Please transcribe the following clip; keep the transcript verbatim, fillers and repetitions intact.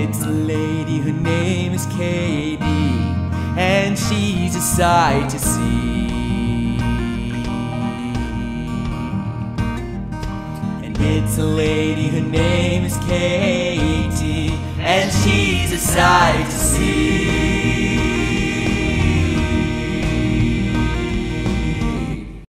It's a lady, her name is Katie, and she's a sight to see. And it's a lady, her name is Katie, and she's a sight to see.